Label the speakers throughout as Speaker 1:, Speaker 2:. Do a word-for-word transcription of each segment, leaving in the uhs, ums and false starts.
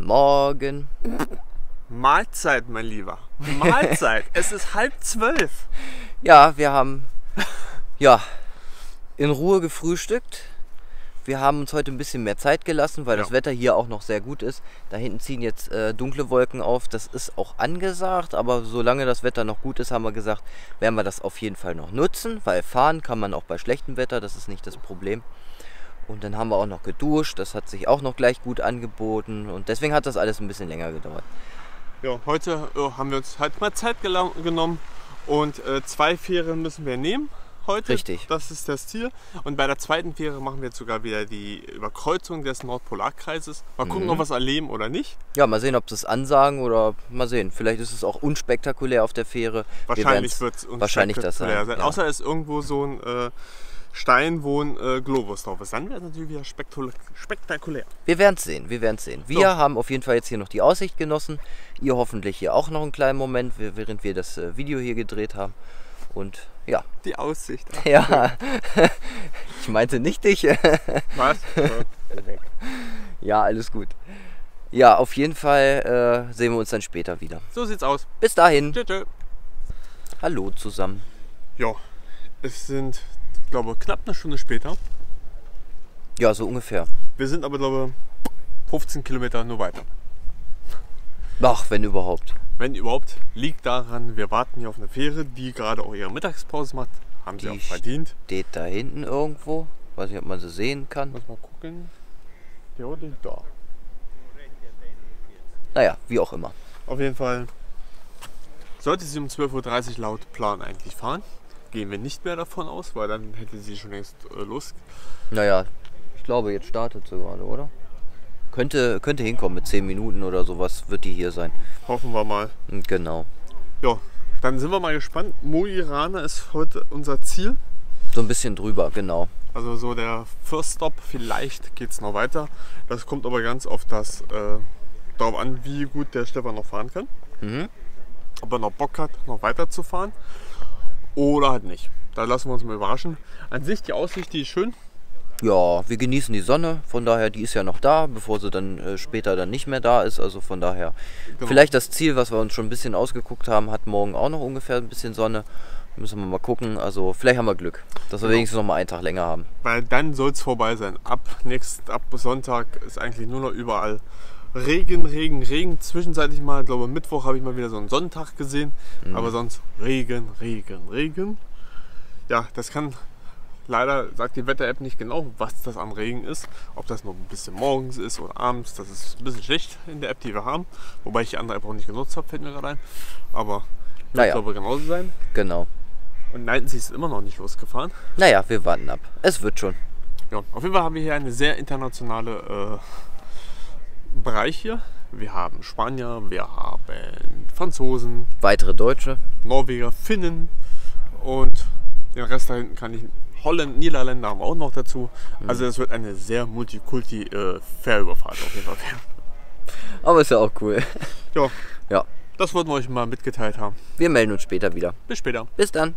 Speaker 1: Morgen.
Speaker 2: Mahlzeit, mein Lieber. Mahlzeit. Es ist halb zwölf.
Speaker 1: Ja, wir haben ja in Ruhe gefrühstückt. Wir haben uns heute ein bisschen mehr Zeit gelassen, weil ja. das Wetter hier auch noch sehr gut ist. Da hinten ziehen jetzt äh, dunkle Wolken auf. Das ist auch angesagt, aber solange das Wetter noch gut ist, haben wir gesagt, werden wir das auf jeden Fall noch nutzen, weil fahren kann man auch bei schlechtem Wetter, das ist nicht das Problem. Und dann haben wir auch noch geduscht, das hat sich auch noch gleich gut angeboten und deswegen hat das alles ein bisschen länger gedauert.
Speaker 2: Ja, heute äh, haben wir uns halt mal Zeit genommen und äh, zwei Fähren müssen wir nehmen. Heute.
Speaker 1: Richtig.
Speaker 2: Das ist das Ziel. Und bei der zweiten Fähre machen wir jetzt sogar wieder die Überkreuzung des Nordpolarkreises. Mal gucken, mhm. ob wir es erleben oder nicht.
Speaker 1: Ja, mal sehen, ob sie es ansagen oder mal sehen. Vielleicht ist es auch unspektakulär auf der Fähre.
Speaker 2: Wahrscheinlich wird es unspektakulär sein. sein. Ja. Außer es ist irgendwo so ein äh, Stein, wo ein äh, Globus drauf ist. Dann wäre es natürlich wieder spektakulär.
Speaker 1: Wir werden es sehen, wir werden es sehen. Wir so. haben auf jeden Fall jetzt hier noch die Aussicht genossen. Ihr hoffentlich hier auch noch einen kleinen Moment, während wir das äh, Video hier gedreht haben. Und ja.
Speaker 2: Die Aussicht.
Speaker 1: Ach, ja. Ich meinte nicht dich.
Speaker 2: Was?
Speaker 1: Ja, alles gut. Ja, auf jeden Fall äh, sehen wir uns dann später wieder.
Speaker 2: So sieht's aus.
Speaker 1: Bis dahin.
Speaker 2: Tschö, tschö.
Speaker 1: Hallo zusammen.
Speaker 2: Ja, es sind, ich glaube, knapp eine Stunde später.
Speaker 1: Ja, so ungefähr.
Speaker 2: Wir sind aber, glaube ich, fünfzehn Kilometer nur weiter.
Speaker 1: Ach, wenn überhaupt.
Speaker 2: Wenn überhaupt, liegt daran, wir warten hier auf eine Fähre, die gerade auch ihre Mittagspause macht. Haben sie
Speaker 1: die
Speaker 2: auch verdient.
Speaker 1: Steht da hinten irgendwo. Weiß nicht, ob man sie sehen kann.
Speaker 2: Muss mal gucken. Ja, die da.
Speaker 1: Naja, wie auch immer.
Speaker 2: Auf jeden Fall sollte sie um zwölf Uhr dreißig laut Plan eigentlich fahren. Gehen wir nicht mehr davon aus, weil dann hätte sie schon längst äh, Lust.
Speaker 1: Naja, ich glaube, jetzt startet sie gerade, oder? Könnte, könnte hinkommen mit zehn Minuten oder sowas, wird die hier sein.
Speaker 2: Hoffen wir mal.
Speaker 1: Genau.
Speaker 2: Ja, dann sind wir mal gespannt. Mo i Rana ist heute unser Ziel.
Speaker 1: So ein bisschen drüber, genau.
Speaker 2: Also so der First Stop, vielleicht geht es noch weiter. Das kommt aber ganz auf das äh, darauf an, wie gut der Stefan noch fahren kann.
Speaker 1: Mhm.
Speaker 2: Ob er noch Bock hat, noch weiter zu fahren oder halt nicht. Da lassen wir uns mal überraschen. An sich die Aussicht, die ist schön.
Speaker 1: Ja, wir genießen die Sonne, von daher, die ist ja noch da, bevor sie dann äh, später dann nicht mehr da ist, also von daher, genau. Vielleicht das Ziel, was wir uns schon ein bisschen ausgeguckt haben, hat morgen auch noch ungefähr ein bisschen Sonne, müssen wir mal gucken, also vielleicht haben wir Glück, dass wir genau. wenigstens noch mal einen Tag länger haben.
Speaker 2: Weil dann soll es vorbei sein, ab nächst, ab Sonntag ist eigentlich nur noch überall Regen, Regen, Regen, zwischenzeitlich mal, ich glaube Mittwoch habe ich mal wieder so einen Sonntag gesehen, mhm. aber sonst Regen, Regen, Regen, ja, das kann... Leider sagt die Wetter-App nicht genau, was das an Regen ist. Ob das noch ein bisschen morgens ist oder abends. Das ist ein bisschen schlecht in der App, die wir haben. Wobei ich die andere App auch nicht genutzt habe, fällt mir gerade ein. Aber wird
Speaker 1: naja.
Speaker 2: glaube genauso sein.
Speaker 1: Genau.
Speaker 2: Und Neitensee ist immer noch nicht losgefahren.
Speaker 1: Naja, wir warten ab. Es wird schon.
Speaker 2: Ja, auf jeden Fall haben wir hier eine sehr internationale äh, Bereich hier. Wir haben Spanier, wir haben Franzosen.
Speaker 1: Weitere Deutsche.
Speaker 2: Norweger, Finnen. Und den Rest da hinten kann ich... Holland, Niederländer haben auch noch dazu. Also es wird eine sehr multikulti-Fährüberfahrt auf jeden Fall werden.
Speaker 1: Aber ist ja auch cool.
Speaker 2: Ja.
Speaker 1: Ja.
Speaker 2: Das wollten wir euch mal mitgeteilt haben.
Speaker 1: Wir melden uns später wieder.
Speaker 2: Bis später.
Speaker 1: Bis dann.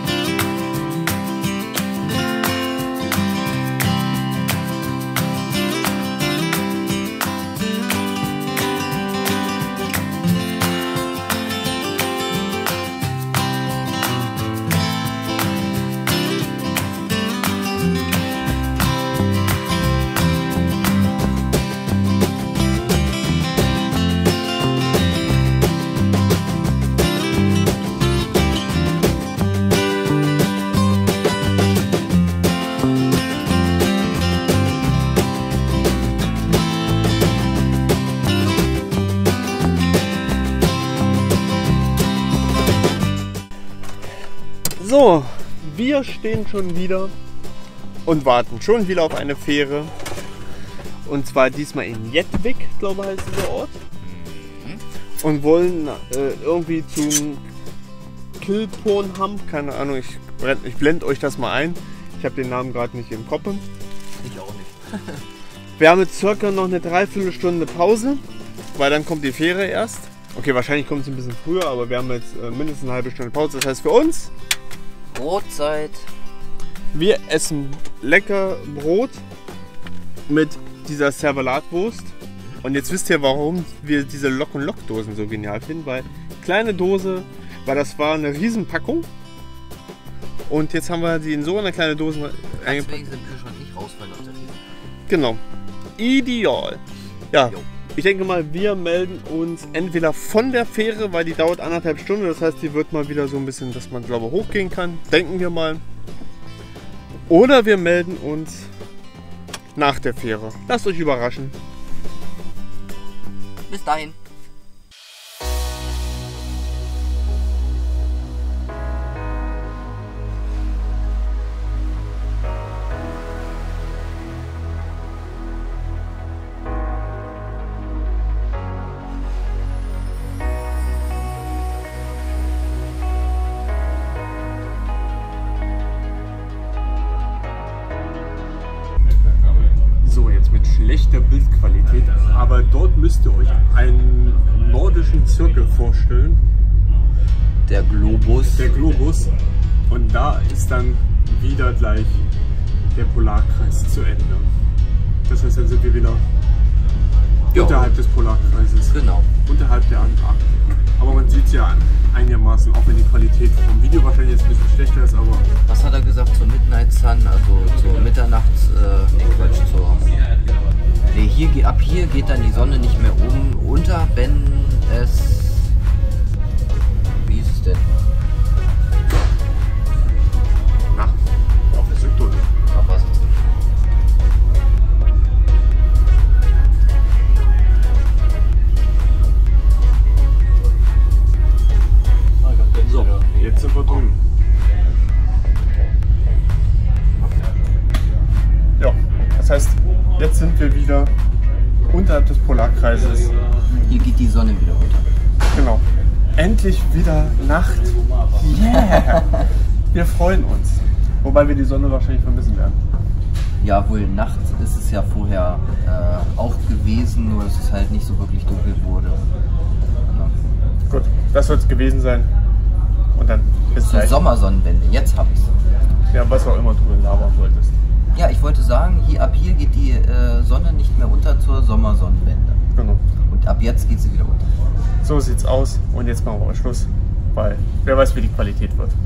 Speaker 2: So, wir stehen schon wieder und warten schon wieder auf eine Fähre. Und zwar diesmal in Jettvik, glaube ich, heißt dieser Ort. Mhm. Und wollen äh, irgendwie zum Kilpornham, keine Ahnung, ich, ich blende euch das mal ein. Ich habe den Namen gerade nicht im Kopf.
Speaker 1: Ich auch nicht.
Speaker 2: Wir haben jetzt circa noch eine Dreiviertelstunde Pause, weil dann kommt die Fähre erst. Okay, wahrscheinlich kommt es ein bisschen früher, aber wir haben jetzt äh, mindestens eine halbe Stunde Pause. Das heißt für uns
Speaker 1: Brotzeit.
Speaker 2: Wir essen lecker Brot mit dieser Servelatwurst. Und jetzt wisst ihr, warum wir diese Lok- und Lok-Dosen so genial finden, weil kleine Dose, weil das war eine Riesenpackung. Und jetzt haben wir die in so eine kleine Dose eingepackt.
Speaker 1: Deswegen sind Kühlschrank nicht rausfallen aus der Riese.
Speaker 2: Genau. Ideal. Ja.
Speaker 1: Jo.
Speaker 2: Ich denke mal, wir melden uns entweder von der Fähre, weil die dauert anderthalb Stunden. Das heißt, die wird mal wieder so ein bisschen, dass man, glaube ich, hochgehen kann. Denken wir mal. Oder wir melden uns nach der Fähre. Lasst euch überraschen.
Speaker 1: Bis dahin.
Speaker 2: So, jetzt mit schlechter Bildqualität, aber dort müsst ihr euch einen nordischen Zirkel vorstellen,
Speaker 1: Der Globus.
Speaker 2: der Globus, und da ist dann wieder gleich der Polarkreis zu Ende. Das heißt, dann sind wir wieder
Speaker 1: Jo.
Speaker 2: unterhalb des Polarkreises,
Speaker 1: Genau.
Speaker 2: unterhalb der Antarktik. Aber man sieht es ja einigermaßen, auch wenn die Qualität vom Video wahrscheinlich jetzt ein bisschen schlechter ist, aber
Speaker 1: Was hat er gesagt zur Midnight Sun, also zur Mitternachts, äh, nee Quatsch, zur... Nee, hier, ge- ab hier geht dann die Sonne nicht mehr oben unter, wenn es... Wie ist es denn?
Speaker 2: na, auf der Südpol.
Speaker 1: Ach, was? So.
Speaker 2: Jetzt sind wir drüben. Ja, das heißt, jetzt sind wir wieder unterhalb des Polarkreises.
Speaker 1: Hier geht die Sonne wieder runter.
Speaker 2: Genau. Endlich wieder Nacht. Yeah! Wir freuen uns. Wobei wir die Sonne wahrscheinlich vermissen werden.
Speaker 1: Ja, wohl nachts ist es ja vorher äh, auch gewesen, nur dass es halt nicht so wirklich dunkel wurde. Genau.
Speaker 2: Gut, das wird es gewesen sein. Und dann bis
Speaker 1: Zur
Speaker 2: gleich.
Speaker 1: Sommersonnenwende, jetzt hab ich's.
Speaker 2: Ja, was auch immer du labern wolltest.
Speaker 1: Ja, ich wollte sagen, hier, ab hier geht die äh, Sonne nicht mehr unter zur Sommersonnenwende.
Speaker 2: Genau.
Speaker 1: Und ab jetzt geht sie wieder unter.
Speaker 2: So sieht's aus. Und jetzt machen wir mal Schluss. Weil wer weiß, wie die Qualität wird.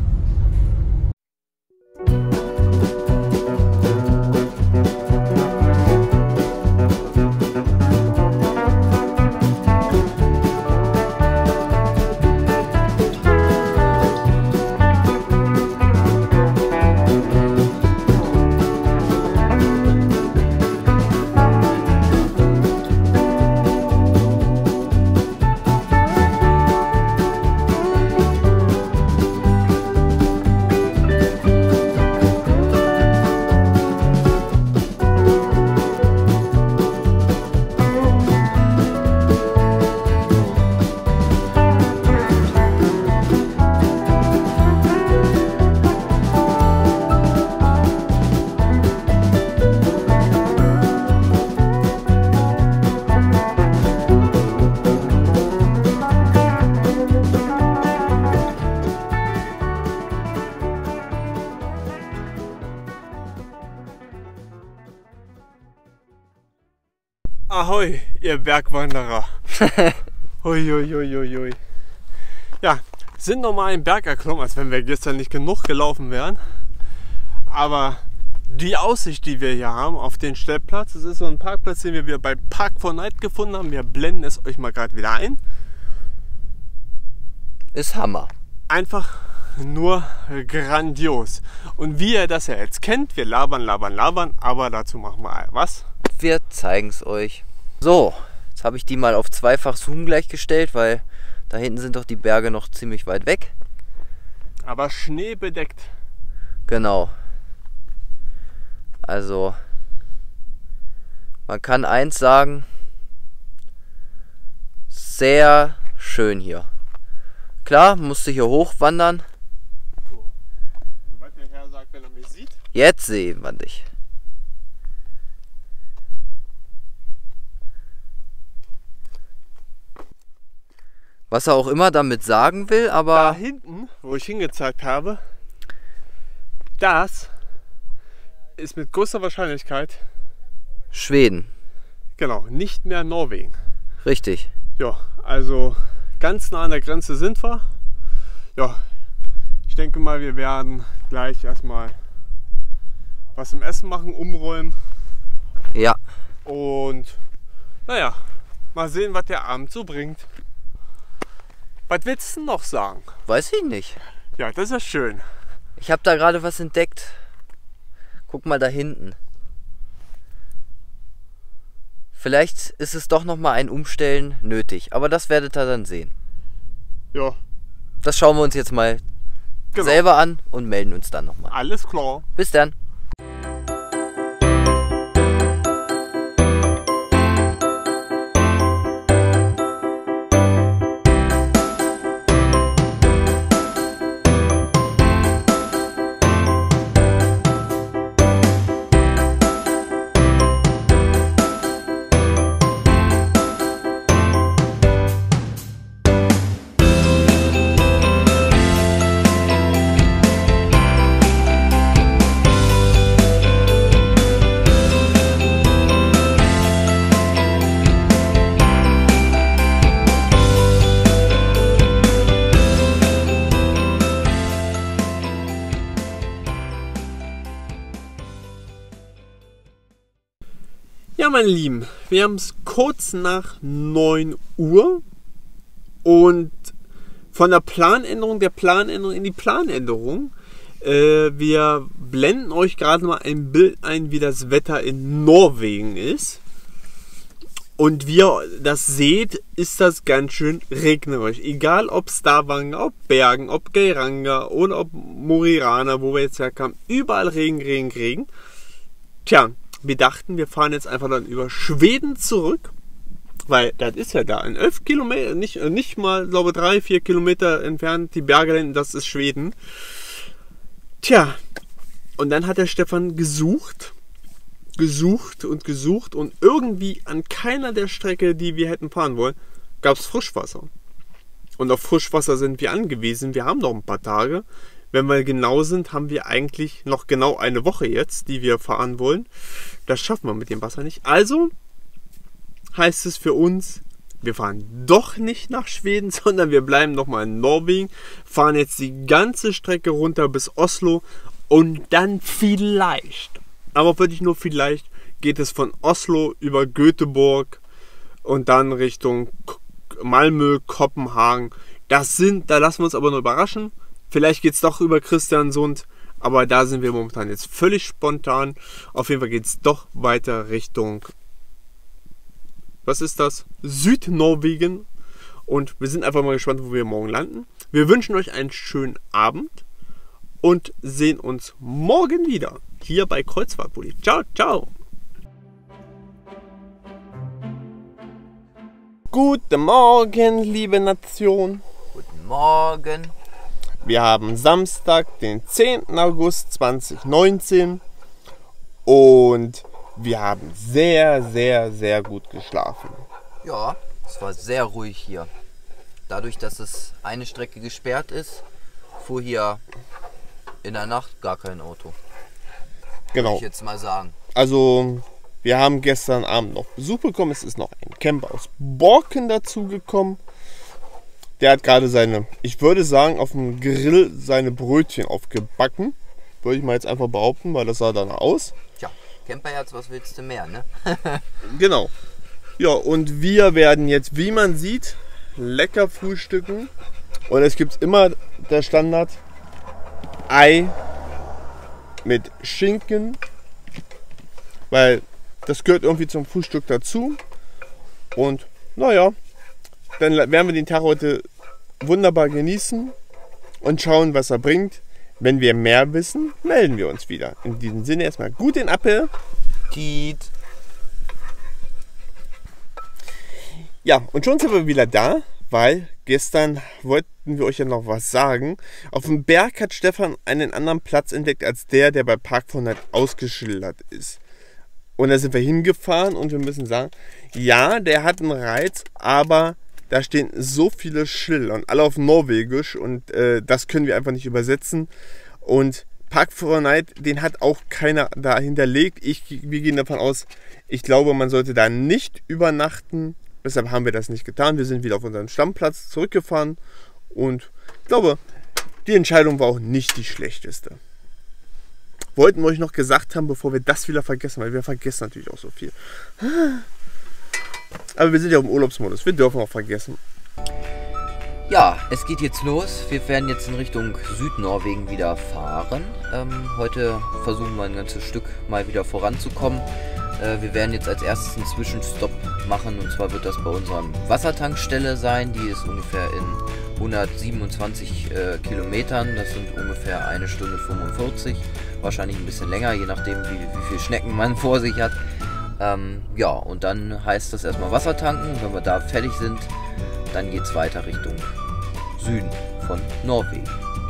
Speaker 2: Ahoi, ihr Bergwanderer. Huiuiuiui. Ja, sind nochmal einen Berg erklommen, als wenn wir gestern nicht genug gelaufen wären. Aber die Aussicht, die wir hier haben auf den Stellplatz, das ist so ein Parkplatz, den wir wieder bei Park for Night gefunden haben. Wir blenden es euch mal gerade wieder ein.
Speaker 1: Ist Hammer.
Speaker 2: Einfach nur grandios. Und wie ihr das ja jetzt kennt, wir labern, labern, labern, aber dazu machen wir was?
Speaker 1: Wir zeigen es euch. So, jetzt habe ich die mal auf zweifach Zoom gleich gestellt, weil da hinten sind doch die Berge noch ziemlich weit weg.
Speaker 2: Aber schneebedeckt.
Speaker 1: Genau. Also, man kann eins sagen, sehr schön hier. Klar, musste hier hochwandern.
Speaker 2: Soweit der Herr sagt, wenn er mich sieht.
Speaker 1: Jetzt sehen wir dich. Was er auch immer damit sagen will,
Speaker 2: Da
Speaker 1: aber
Speaker 2: hinten, wo ich hingezeigt habe, das ist mit großer Wahrscheinlichkeit
Speaker 1: Schweden.
Speaker 2: Genau, nicht mehr Norwegen.
Speaker 1: Richtig.
Speaker 2: Ja, also ganz nah an der Grenze sind wir. Ja, ich denke mal, wir werden gleich erstmal was zum Essen machen, umräumen.
Speaker 1: Ja.
Speaker 2: Und naja, mal sehen, was der Abend so bringt. Was willst du noch sagen?
Speaker 1: Weiß ich nicht.
Speaker 2: Ja, das ist ja schön.
Speaker 1: Ich habe da gerade was entdeckt. Guck mal da hinten. Vielleicht ist es doch nochmal ein Umstellen nötig. Aber das werdet ihr dann sehen.
Speaker 2: Ja.
Speaker 1: Das schauen wir uns jetzt mal genau selber an und melden uns dann nochmal.
Speaker 2: Alles klar.
Speaker 1: Bis dann.
Speaker 2: Ja, meine Lieben, wir haben es kurz nach neun Uhr und von der Planänderung der Planänderung in die Planänderung. Äh, wir blenden euch gerade mal ein Bild ein, wie das Wetter in Norwegen ist. Und wie ihr das seht, ist das ganz schön regnerisch. Egal ob Stavanger, ob Bergen, ob Geiranger oder ob Mo i Rana, wo wir jetzt herkamen. Überall Regen, Regen, Regen. Tja, wir dachten, wir fahren jetzt einfach dann über Schweden zurück, weil das ist ja da in elf Kilometer, nicht, nicht mal, glaube drei, vier Kilometer entfernt, die Berge, das ist Schweden. Tja, und dann hat der Stefan gesucht, gesucht und gesucht und irgendwie an keiner der Strecke, die wir hätten fahren wollen, gab es Frischwasser. Und auf Frischwasser sind wir angewiesen, wir haben noch ein paar Tage. Wenn wir genau sind, haben wir eigentlich noch genau eine Woche jetzt, die wir fahren wollen. Das schaffen wir mit dem Wasser nicht. Also heißt es für uns, wir fahren doch nicht nach Schweden, sondern wir bleiben nochmal in Norwegen, fahren jetzt die ganze Strecke runter bis Oslo und dann vielleicht, aber wirklich nur vielleicht, geht es von Oslo über Göteborg und dann Richtung Malmö, Kopenhagen. Das sind, da lassen wir uns aber nur überraschen. Vielleicht geht es doch über Kristiansund, aber da sind wir momentan jetzt völlig spontan. Auf jeden Fall geht es doch weiter Richtung, was ist das? Südnorwegen. Und wir sind einfach mal gespannt, wo wir morgen landen. Wir wünschen euch einen schönen Abend und sehen uns morgen wieder hier bei Kreuzfahrtpulli. Ciao, ciao. Guten Morgen, liebe Nation.
Speaker 1: Guten Morgen.
Speaker 2: Wir haben Samstag, den zehnten August zweitausendneunzehn und wir haben sehr, sehr, sehr gut geschlafen.
Speaker 1: Ja, es war sehr ruhig hier. Dadurch, dass es eine Strecke gesperrt ist, fuhr hier in der Nacht gar kein Auto.
Speaker 2: Genau.
Speaker 1: Würde ich jetzt mal sagen.
Speaker 2: Also, wir haben gestern Abend noch Besuch bekommen. Es ist noch ein Camper aus Borken dazugekommen. Der hat gerade seine, ich würde sagen, auf dem Grill seine Brötchen aufgebacken. Würde ich mal jetzt einfach behaupten, weil das sah danach aus.
Speaker 1: Tja, Camperherz, was willst du mehr, ne?
Speaker 2: Genau. Ja, und wir werden jetzt, wie man sieht, lecker frühstücken. Und es gibt immer der Standard Ei mit Schinken, weil das gehört irgendwie zum Frühstück dazu. Und naja, dann werden wir den Tag heute wunderbar genießen und schauen, was er bringt. Wenn wir mehr wissen, melden wir uns wieder. In diesem Sinne erstmal guten Appetit. Ja, und schon sind wir wieder da, weil gestern wollten wir euch ja noch was sagen. Auf dem Berg hat Stefan einen anderen Platz entdeckt als der, der bei Park von Night ausgeschildert ist. Und da sind wir hingefahren und wir müssen sagen, ja, der hat einen Reiz, aber da stehen so viele Schilder und alle auf Norwegisch und äh, das können wir einfach nicht übersetzen. Und Park four Night, den hat auch keiner da hinterlegt. Ich, wir gehen davon aus, ich glaube, man sollte da nicht übernachten. Deshalb haben wir das nicht getan. Wir sind wieder auf unseren Stammplatz zurückgefahren. Und ich glaube, die Entscheidung war auch nicht die schlechteste. Wollten wir euch noch gesagt haben, bevor wir das wieder vergessen, weil wir vergessen natürlich auch so viel. Aber wir sind ja im Urlaubsmodus, wir dürfen auch vergessen.
Speaker 1: Ja, es geht jetzt los. Wir werden jetzt in Richtung Südnorwegen wieder fahren. Ähm, heute versuchen wir ein ganzes Stück mal wieder voranzukommen. Äh, wir werden jetzt als erstes einen Zwischenstopp machen, und zwar wird das bei unserer Wassertankstelle sein. Die ist ungefähr in hundertsiebenundzwanzig äh, Kilometern. Das sind ungefähr eine Stunde fünfundvierzig. Wahrscheinlich ein bisschen länger, je nachdem wie, wie viel Schnecken man vor sich hat. Ähm, ja, und dann heißt das erstmal Wasser tanken. Wenn wir da fertig sind, dann geht es weiter Richtung Süden von Norwegen.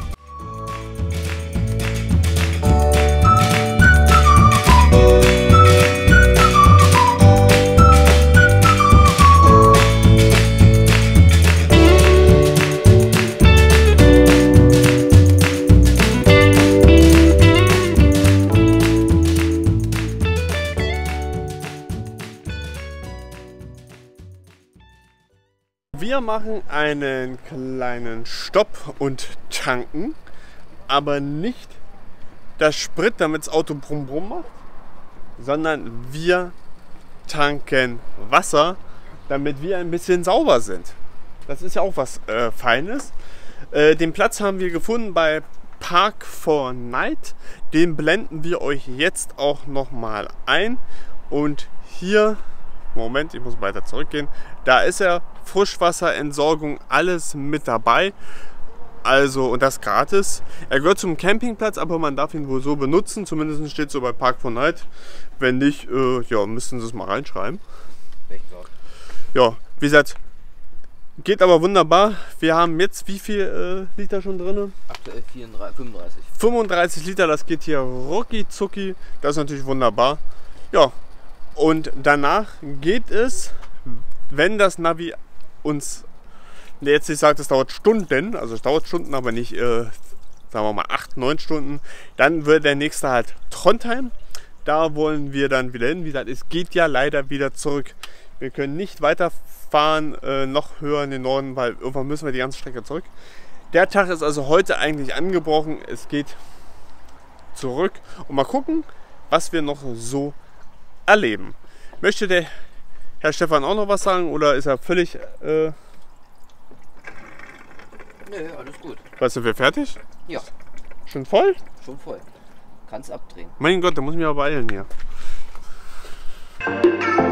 Speaker 2: Wir machen einen kleinen Stopp und tanken, aber nicht das Sprit, damit das Auto brumm brumm macht, sondern wir tanken Wasser, damit wir ein bisschen sauber sind. Das ist ja auch was äh, Feines. Äh, den Platz haben wir gefunden bei Park four Night. Den blenden wir euch jetzt auch noch mal ein. Und hier, Moment, ich muss weiter zurückgehen. Da ist er, Frischwasserentsorgung, alles mit dabei. Also, und das gratis. Er gehört zum Campingplatz, aber man darf ihn wohl so benutzen. Zumindest steht so bei Park four Night. Wenn nicht, äh, ja, müssten sie es mal reinschreiben. Ja, wie gesagt, geht aber wunderbar. Wir haben jetzt wie viel äh, Liter schon drin?
Speaker 1: Aktuell vierunddreißig, fünfunddreißig.
Speaker 2: fünfunddreißig Liter, das geht hier rucki zucki. Das ist natürlich wunderbar. Ja, und danach geht es, wenn das Navi uns jetzt nicht sagt, es dauert Stunden, also es dauert Stunden, aber nicht, äh, sagen wir mal, acht, neun Stunden, dann wird der nächste halt Trondheim. Da wollen wir dann wieder hin. Wie gesagt, es geht ja leider wieder zurück. Wir können nicht weiterfahren, äh, noch höher in den Norden, weil irgendwann müssen wir die ganze Strecke zurück. Der Tag ist also heute eigentlich angebrochen. Es geht zurück und mal gucken, was wir noch so erleben. Möchte der Herr Stefan auch noch was sagen oder ist er völlig... Äh,
Speaker 1: Nö, alles gut.
Speaker 2: Was, sind wir fertig?
Speaker 1: Ja.
Speaker 2: Schon voll?
Speaker 1: Schon voll. Kannst abdrehen.
Speaker 2: Mein Gott, da muss ich mich aber beeilen hier.